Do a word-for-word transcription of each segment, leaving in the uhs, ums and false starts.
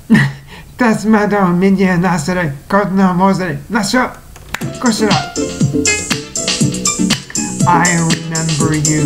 Tasmado minha nasere, kodno mosere, nasho, koshira. I remember you.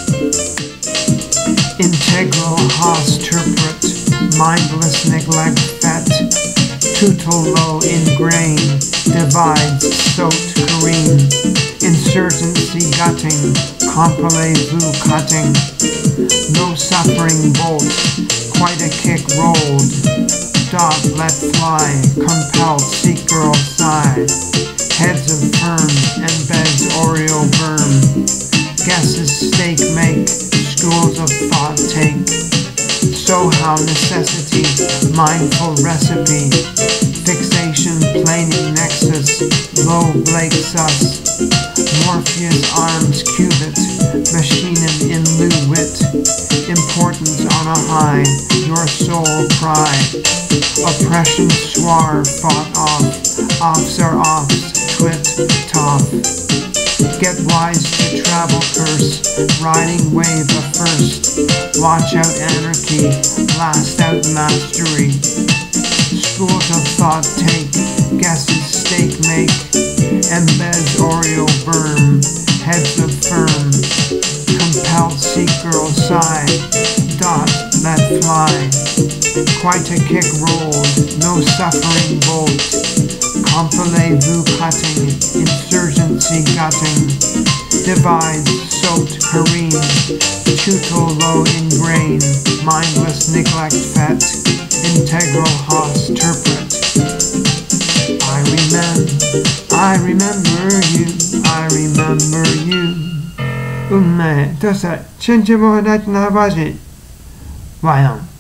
Integral Haas turpret, mindless neglect fet, tutal low ingrain, divides, soaked careen, insurgency gutting, compilez-vous cutting, no suffering bolt, quite a kick rolled, dot let fly, compelled seek girl sigh, heads of firm, embeds Oreo berm, guesses stake make, schools of thought take, so how necessity, mindful recipe, fixation planing nexus, low Blake sus, Morpheus arms cubit, machinem in lieu wit, importance on a high, your soul pride, oppression swar fought off, offs are offs, twit, top, get wise to travel curse, riding wave a first, watch out anarchy, blast out mastery, schools of thought take, guesses stake make, embeds Oreo berm, heads of firm, compelled seek girl sigh, dot let fly, quite a kick rolled, no suffering bolt, compilez-vous cutting, insurgency gutting, divides soaked careen, tutal low ingrain, mindless neglect fet, integral Haas turpret. I remember, I remember you, I remember you. Unne, to se, cięcie było dać na bazie. Wają.